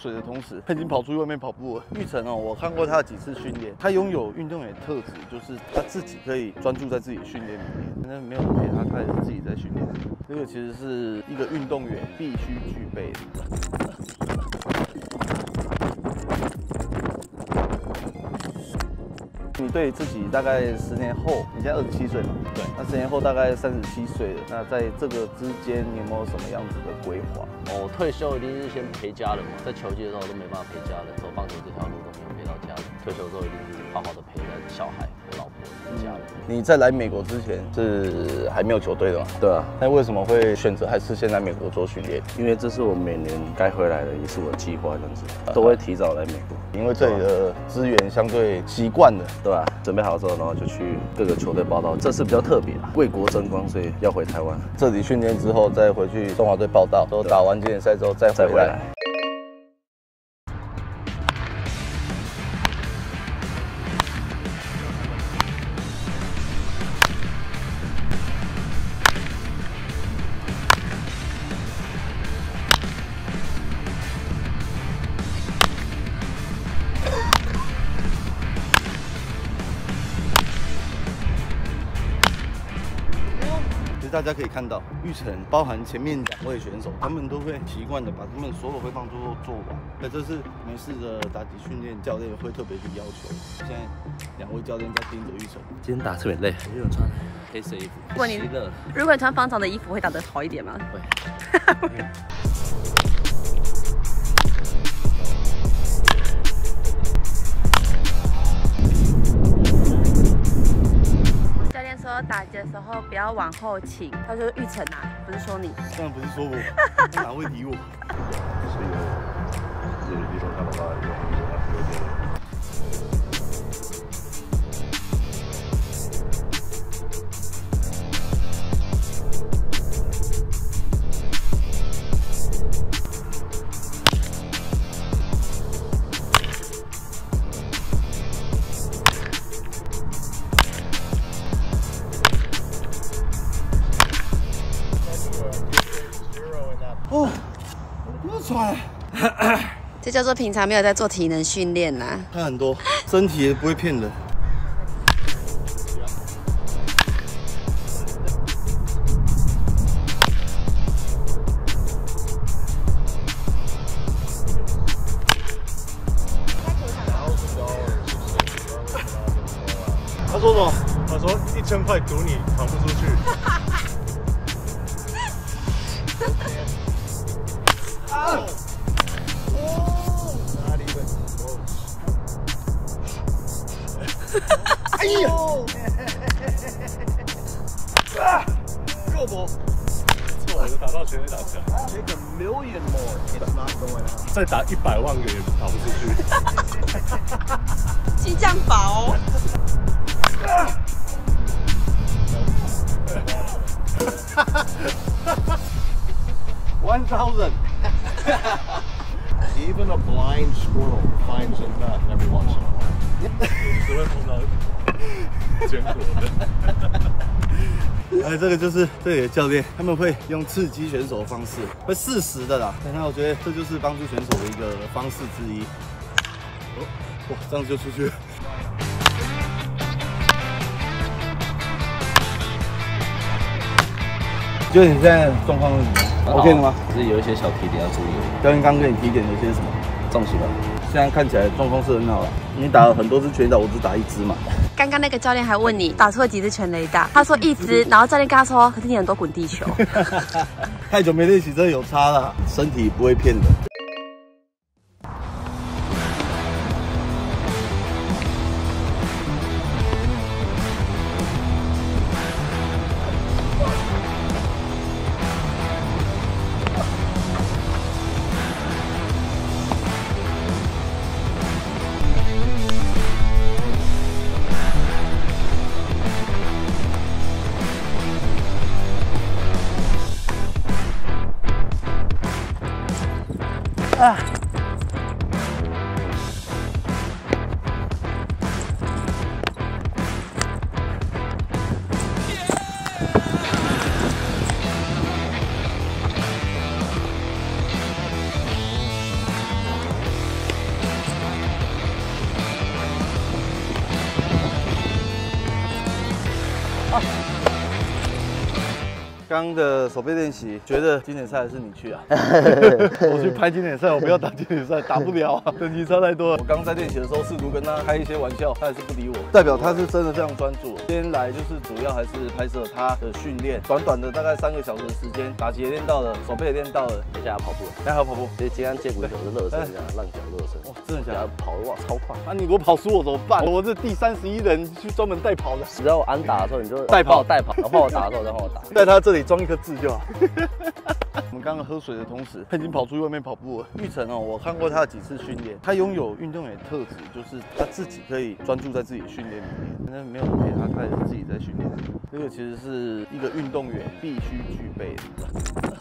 水的同时，他已经跑出去外面跑步了。玉成哦，我看过他几次训练，他拥有运动员特质，就是他自己可以专注在自己的训练里面，那没有人陪他，他也是自己在训练。这个其实是一个运动员必须具备的。 你对自己大概10年后，你现在27岁嘛？对。那10年后大概37岁了，那在这个之间，你有没有什么样子的规划？ 我退休一定是先陪家人嘛，在球界的时候都没办法陪家人，走棒球这条路都没有陪到家人。退休之后一定是好好的陪着小孩、我老婆、家人。 你在来美国之前是还没有球队的嘛？对啊。那为什么会选择还是先来美国做训练？ 因为这是我每年该回来的，也是我的计划，这样子都会提早来美国。 因为这里的资源相对习惯了， 对吧？准备好之后，然后就去各个球队报道。这次比较特别，为国争光，所以要回台湾。 这里训练之后，再回去中华队报道，都打完经典赛之后再回来。 大家可以看到，玉成包含前面2位选手，他们都会习惯的把他们所有挥棒都做完。那这是美式的打击训练，教练会特别去要求。现在2位教练在盯着玉成。 今天打特别累，我有穿黑色衣服。 如果你穿方长的衣服，会打得好一点吗？会。说打击的时候不要往后倾，他说玉成啊，不是说你， 当然不是说我，他哪会理我？哦，我喘。 这叫做平常没有在做体能训练啦。 差很多，身体也不会骗人。他说什么？ 他说1000块赌你跑不出去。 啊！哦，哪里会？哎呀！啊！肉搏！ 错，我打到全垒打墙。 Take a million more, it's not going out. 再打100万个也跑不出去。 激将法哦。 1000. Even a blind squirrel finds a nut every once in a while. 只会碰到坚果的。 哎，这个就是这里的教练，他们会用刺激选手的方式，会适时的啦。那我觉得这就是帮助选手的一个方式之一。哦，哇，这样子就出去了。觉得你现在状况是怎么样 ？OK 的吗？ 只是有一些小提点要注意。 教练刚给你提点了些什么？ 重心吧。 现在看起来状况是很好了。你打了很多支全垒打，我只打1支嘛。 刚刚那个教练还问你打出了几支全垒打，他说1支，然后教练跟他说，可是你很多滚地球。 太久没练习，真的有差了，身体不会骗人。 刚刚的手背练习，觉得经典赛还是你去啊？我去拍经典赛，我不要打经典赛，打不了啊，等级差太多了。我刚刚在练习的时候，试图跟他开一些玩笑，他还是不理我，代表他是真的非常专注。今天来就是主要还是拍摄他的训练，短短的大概3个小时的时间，打击也练到了，手背也练到了， 接下来跑步， 等下还要跑步。 所以今天接骨球是热身这样，浪脚热身。 哇，真的假的？ 跑哇超快！ 啊，你如果跑输我怎么办？我是第31人去专门代跑的， 只要我安打的时候，你就代跑代跑，然后换我打的时候再换我打。 在他这里装一颗痣就好。我们刚刚喝水的同时，他已经跑出去外面跑步了。玉成哦，我看过他几次训练，他拥有运动员特质，就是他自己可以专注在自己的训练里面，那没有人陪他，他也是自己在训练。这个其实是一个运动员必须具备的。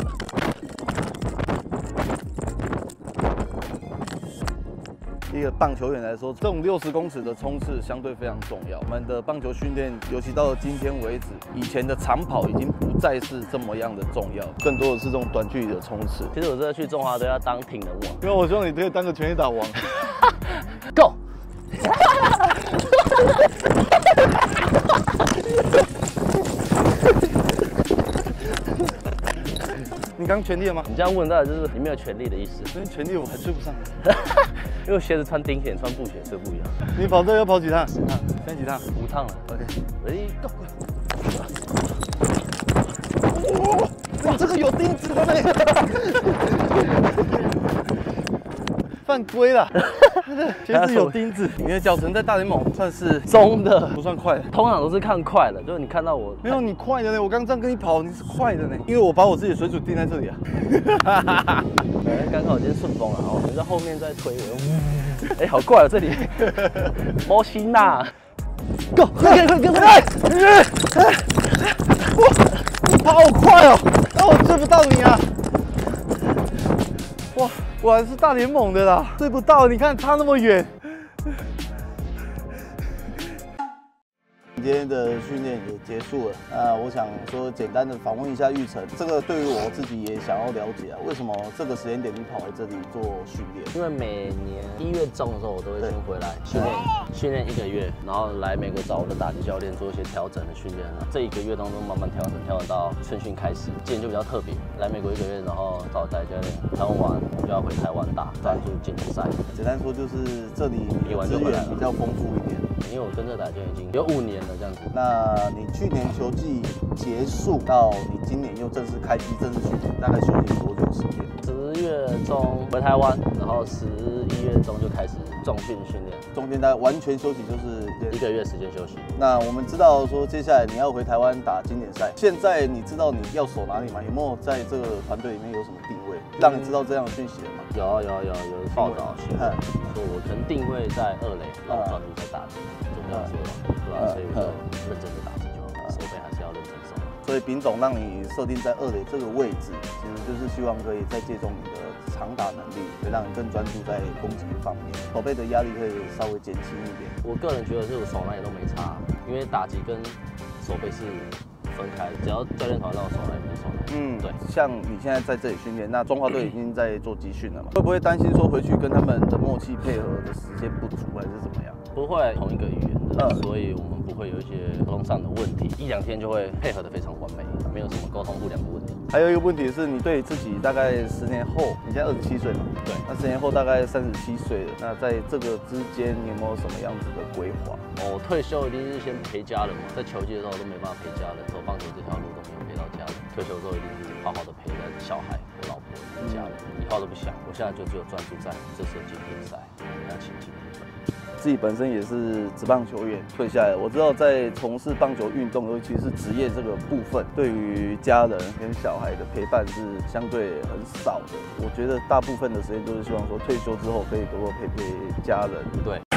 一个棒球员来说，这种60公尺的冲刺相对非常重要。我们的棒球训练，尤其到了今天为止，以前的长跑已经不再是这么样的重要，更多的是这种短距离的冲刺。 其实我这次去中华队要当挺人王， 因为我希望你可以当个全垒打王。 Go！ 你刚全力了吗？ 你这样问，当然就是你没有全力的意思。 所以全力我还追不上。 因为鞋子穿钉鞋、穿布鞋是不一样。 你跑这要跑几趟？10趟，现在几趟 ？5趟了。 OK，Ready Go！ 你这个有钉子的呢，犯规了。鞋子有钉子。你的脚程在大联盟算是中的， 不算快的。 通常都是看快的，就是你看到我没有你快的呢。我刚这样跟你跑，你是快的呢，因为我把我自己的水准定在这里啊。 刚好今天顺风了，哦，你在后面在推我。哎，好怪哦，这里。摩西娜 ，Go！ 快！ 你跑好快哦，那我追不到你啊！哇，果然是大联盟的啦，追不到，你看差那么远。今天的训练也结束了，我想说简单的访问一下玉成，这个对于我自己也想要了解啊，为什么这个时间点你跑来这里做训练？ 因为每年1月中的时候，我都会先回来训练1个月，然后来美国找我的打击教练做一些调整的训练。这1个月当中慢慢调整到春训开始。今年就比较特别，来美国1个月，然后找打击教练谈完，我就要回台湾打，专注经典赛。 简单说就是这里比完就回来了， 比较丰富一点。 因为我跟这打击教练已经有5年了这样子。 那你去年球季结束到你今年又正式开机正式训练，大概休息多久时间 ？10月中回台湾，然后11月中就开始重训训练， 中间大概完全休息就是 1个月时间休息。 那我们知道说接下来你要回台湾打经典赛，现在你知道你要守哪里吗？有没有在这个团队里面有什么定位，让你知道这样的讯息了吗？ 有报道新闻说我可能定位在2垒，然后专注在打击，就这样说了，对吧？所以我就认真的打击就好，手背还是要认真守。 所以丙总让你设定在2垒这个位置，其实就是希望可以再借重你的长打能力，可以让你更专注在攻击方面，手背的压力可以稍微减轻一点。 我个人觉得是我手那里都没差，因为打击跟手背是分开的，只要教练团让我手来，我就手来。对。 像你现在在这里训练，那中华队已经在做集训了嘛？会不会担心说回去跟他们的默契配合的时间不足，还是怎么样？ 不会，同一个语言的，所以我们不会有一些沟通上的问题，1、2天就会配合得非常完美，没有什么沟通不良的问题。 还有一个问题是你对自己大概10年后，你现在27岁嘛？ 对。 那10年后大概37岁了，那在这个之间你有没有什么样子的规划？ 我退休一定是先陪家人嘛，在球季的时候都没办法陪家人，走棒球这条路都没有陪到家人。退休之后一定是好好的陪着小孩、我老婆、家人，以后都不想。我现在就只有专注在这次的经典赛，我们要前进的部分。 自己本身也是职棒球员退下来，我知道在从事棒球运动，尤其是职业这个部分，对于家人跟小孩的陪伴是相对很少的。我觉得大部分的时间都是希望说退休之后可以多多陪陪家人。 对。